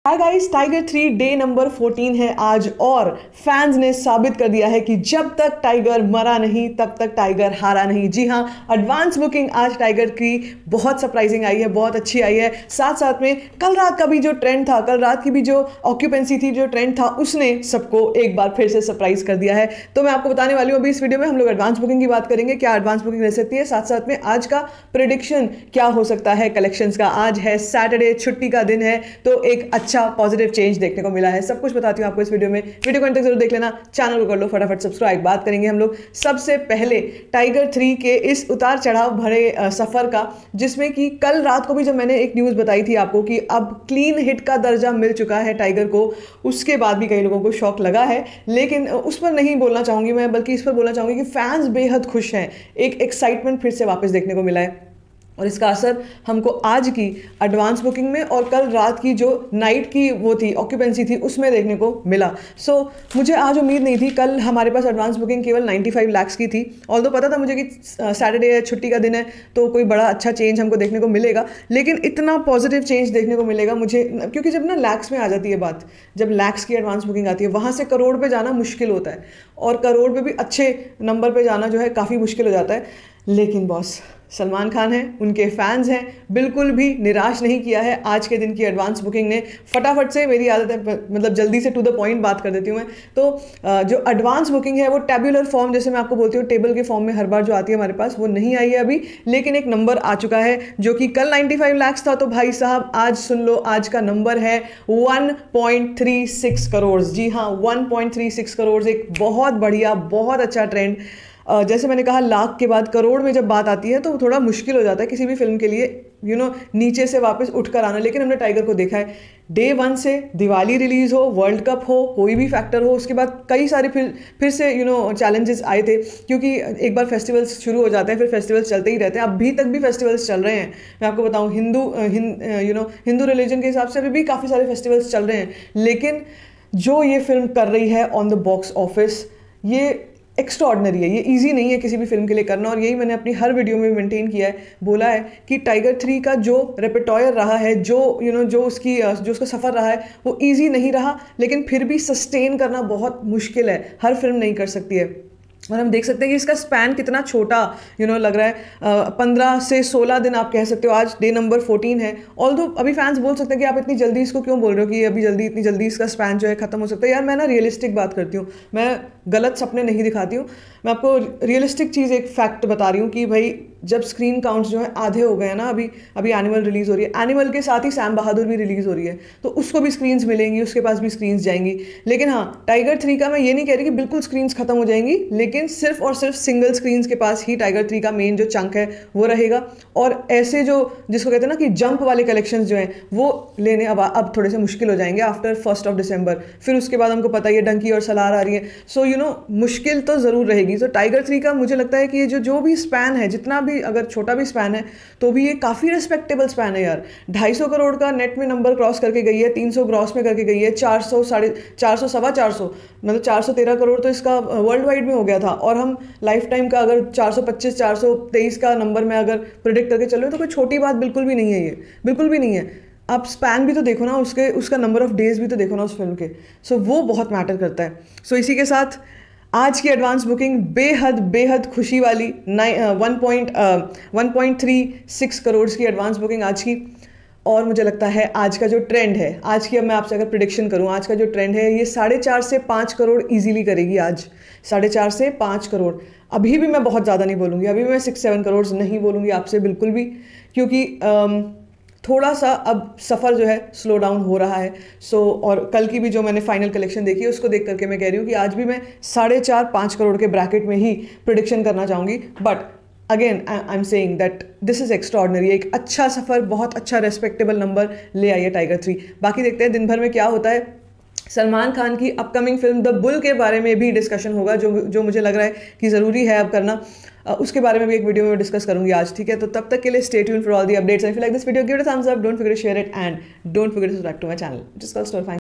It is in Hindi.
हाय गाइस, टाइगर 3 डे नंबर 14 है आज और फैंस ने साबित कर दिया है कि जब तक टाइगर मरा नहीं तब तक टाइगर हारा नहीं। जी हाँ, एडवांस बुकिंग आज टाइगर की बहुत सरप्राइजिंग आई है, बहुत अच्छी आई है। साथ साथ में कल रात का भी जो ट्रेंड था, कल रात की भी जो ऑक्यूपेंसी थी, जो ट्रेंड था, उसने सबको एक बार फिर से सरप्राइज कर दिया है। तो मैं आपको बताने वाली हूँ अभी इस वीडियो में हम लोग एडवांस बुकिंग की बात करेंगे, क्या एडवांस बुकिंग रह सकती है, साथ साथ में आज का प्रेडिक्शन क्या हो सकता है कलेक्शंस का। आज है सैटरडे, छुट्टी का दिन है, तो एक अच्छा पॉजिटिव चेंज देखने को मिला है। सब कुछ बताती हूँ आपको इस वीडियो में, वीडियो को अंत तक जरूर देख लेना, चैनल को कर लो फटाफट सब्सक्राइब। बात करेंगे हम लोग सबसे पहले टाइगर 3 के इस उतार चढ़ाव भरे सफर का, जिसमें कि कल रात को भी जब मैंने एक न्यूज़ बताई थी आपको कि अब क्लीन हिट का दर्जा मिल चुका है टाइगर को, उसके बाद भी कई लोगों को शॉक लगा है, लेकिन उस पर नहीं बोलना चाहूँगी मैं, बल्कि इस पर बोलना चाहूँगी कि फैंस बेहद खुश हैं। एक एक्साइटमेंट फिर से वापस देखने को मिला है और इसका असर हमको आज की एडवांस बुकिंग में और कल रात की जो नाइट की वो थी ऑक्यूपेंसी थी उसमें देखने को मिला। सो मुझे आज उम्मीद नहीं थी। कल हमारे पास एडवांस बुकिंग केवल 95 लाख की थी, ऑल्दो पता था मुझे कि सैटरडे है, छुट्टी का दिन है, तो कोई बड़ा अच्छा चेंज हमको देखने को मिलेगा, लेकिन इतना पॉजिटिव चेंज देखने को मिलेगा मुझे, क्योंकि जब ना लैक्स में आ जाती है बात, जब लैक्स की एडवांस बुकिंग आती है, वहाँ से करोड़ पे जाना मुश्किल होता है और करोड़ पे भी अच्छे नंबर पे जाना जो है काफ़ी मुश्किल हो जाता है। लेकिन बॉस सलमान खान हैं, उनके फैंस हैं, बिल्कुल भी निराश नहीं किया है आज के दिन की एडवांस बुकिंग ने। फटाफट से, मेरी आदत है मतलब जल्दी से टू द पॉइंट बात कर देती हूँ मैं। तो जो एडवांस बुकिंग है वो टेबुलर फॉर्म, जैसे मैं आपको बोलती हूँ टेबल के फॉर्म में हर बार जो आती है हमारे पास, वो नहीं आई है अभी, लेकिन एक नंबर आ चुका है जो कि कल 95 लाख था। तो भाई साहब आज सुन लो, आज का नंबर है 1.36 करोड़। जी हाँ, 1.36 करोड़, एक बहुत बढ़िया, बहुत अच्छा ट्रेंड। जैसे मैंने कहा, लाख के बाद करोड़ में जब बात आती है तो थोड़ा मुश्किल हो जाता है किसी भी फिल्म के लिए, नीचे से वापस उठकर आना। लेकिन हमने टाइगर को देखा है डे 1 से, दिवाली रिलीज हो, वर्ल्ड कप हो, कोई भी फैक्टर हो, उसके बाद कई सारे फिर से चैलेंजेस आए थे, क्योंकि एक बार फेस्टिवल्स शुरू हो जाते हैं, फिर फेस्टिवल्स चलते ही रहते हैं। अभी तक भी फेस्टिवल्स चल रहे हैं, मैं आपको बताऊं, हिंदू रिलीजन के हिसाब से अभी भी काफ़ी सारे फेस्टिवल्स चल रहे हैं। लेकिन जो ये फिल्म कर रही है ऑन द बॉक्स ऑफिस, ये एक्स्ट्राऑर्डिनरी है, ये इजी नहीं है किसी भी फिल्म के लिए करना। और यही मैंने अपनी हर वीडियो में मेंटेन किया है, बोला है कि टाइगर 3 का जो रेpertoire रहा है, जो उसका सफ़र रहा है, वो इजी नहीं रहा, लेकिन फिर भी सस्टेन करना बहुत मुश्किल है, हर फिल्म नहीं कर सकती है। और हम देख सकते हैं कि इसका स्पैन कितना छोटा लग रहा है। 15 से 16 दिन आप कह सकते हो, आज डे नंबर 14 है। ऑल्दो अभी फैंस बोल सकते हैं कि आप इतनी जल्दी इसको क्यों बोल रहे हो कि अभी इतनी जल्दी इसका स्पैन जो है खत्म हो सकता है। यार मैं ना रियलिस्टिक बात करती हूँ, मैं गलत सपने नहीं दिखाती हूँ, मैं आपको रियलिस्टिक चीज़, एक फैक्ट बता रही हूँ कि भाई जब स्क्रीन काउंट्स जो है आधे हो गए हैं ना, अभी एनिमल रिलीज़ हो रही है, एनिमल के साथ ही सैम बहादुर भी रिलीज़ हो रही है, तो उसको भी स्क्रीन्स मिलेंगी, उसके पास भी स्क्रीन्स जाएंगी। लेकिन हाँ, टाइगर 3 का मैं ये नहीं कह रही कि बिल्कुल स्क्रीन्स खत्म हो जाएंगी, लेकिन सिर्फ और सिर्फ सिंगल स्क्रीन्स के पास ही टाइगर 3 का मेन जो चंक है वो रहेगा। और ऐसे जिसको कहते हैं ना कि जंप वाले कलेक्शंस जो हैं वो लेने अब थोड़े से मुश्किल हो जाएंगे आफ्टर 1 दिसंबर। फिर उसके बाद हमको पता ही है डंकी और सलार आ रही है, सो मुश्किल तो ज़रूर रहेगी। तो टाइगर 3 का मुझे लगता है कि ये जो भी स्पैन है, जितना भी अगर छोटा भी स्पैन है, तो भी ये काफ़ी रिस्पेक्टेबल स्पैन है यार। 250 करोड़ का नेट में नंबर क्रॉस करके गई है, 300 ग्रॉस में करके गई है, 400, 450, 425, मतलब 413 करोड़ तो इसका वर्ल्ड वाइड में हो गया था। और हम लाइफ टाइम का अगर 425, 423 का नंबर में अगर प्रिडिक्ट करके चल रहे हो, तो कोई छोटी बात बिल्कुल भी नहीं है, ये बिल्कुल भी नहीं है। आप स्पैन भी तो देखो ना, उसका नंबर ऑफ डेज भी तो देखो ना उस फिल्म के, सो वो बहुत मैटर करता है। सो इसी के साथ आज की एडवांस बुकिंग बेहद बेहद खुशी वाली 1.36 करोड़ की एडवांस बुकिंग आज की। और मुझे लगता है आज का जो ट्रेंड है, आज की, अब मैं आपसे अगर प्रिडिक्शन करूं, आज का जो ट्रेंड है ये 4.5 से 5 करोड़ इजीली करेगी आज, 4.5 से 5 करोड़। अभी भी मैं बहुत ज़्यादा नहीं बोलूँगी, अभी भी मैं 6-7 करोड़ नहीं बोलूँगी आपसे बिल्कुल भी, क्योंकि थोड़ा सा अब सफ़र जो है स्लो डाउन हो रहा है। और कल की भी जो मैंने फाइनल कलेक्शन देखी है उसको देख करके मैं कह रही हूँ कि आज भी मैं 4.5-5 करोड़ के ब्रैकेट में ही प्रिडिक्शन करना चाहूँगी। But again I am saying that this is extraordinary, एक अच्छा सफ़र, बहुत अच्छा रेस्पेक्टेबल नंबर ले आई है टाइगर 3। बाकी देखते हैं दिन भर में क्या होता है। सलमान खान की अपकमिंग फिल्म द बुल के बारे में भी डिस्कशन होगा, जो मुझे लग रहा है कि ज़रूरी है अब करना। उसके बारे में भी एक वीडियो में डिस्कस करूंगी आज, ठीक है। तो तब तक के लिए stay tuned for all the updates. If you like this video, give it a thumbs up, don't forget to share it and don't forget to subscribe to my channel, just call store find.